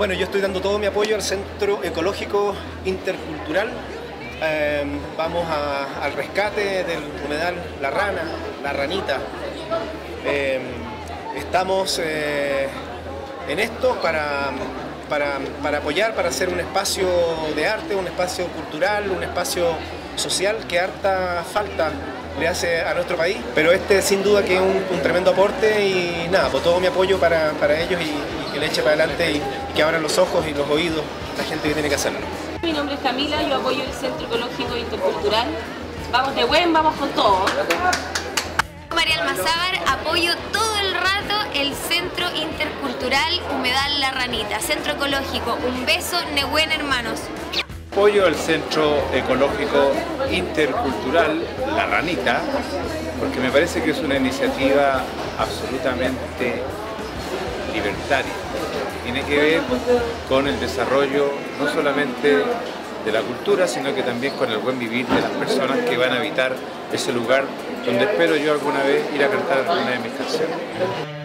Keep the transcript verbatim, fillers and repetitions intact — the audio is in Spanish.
Bueno, yo estoy dando todo mi apoyo al Centro Ecológico Intercultural. Eh, vamos a, al rescate del humedal La Rana, La Ranita. Eh, estamos eh, en esto para, para, para apoyar, para hacer un espacio de arte, un espacio cultural, un espacio social que harta falta le hace a nuestro país, pero este sin duda que es un, un tremendo aporte y nada, pues todo mi apoyo para, para ellos y, y que le eche para adelante y, y que abran los ojos y los oídos la gente que tiene que hacerlo. Mi nombre es Camila, yo apoyo el Centro Ecológico Intercultural. Vamos de buen, vamos con todo. María Almazábar, apoyo todo el rato el Centro Intercultural Humedal La Ranita, Centro Ecológico. Un beso, Nehuen, hermanos. Apoyo al Centro Ecológico Intercultural La Ranita porque me parece que es una iniciativa absolutamente libertaria. Tiene que ver con el desarrollo no solamente de la cultura, sino que también con el buen vivir de las personas que van a habitar ese lugar donde espero yo alguna vez ir a cantar alguna de mis canciones.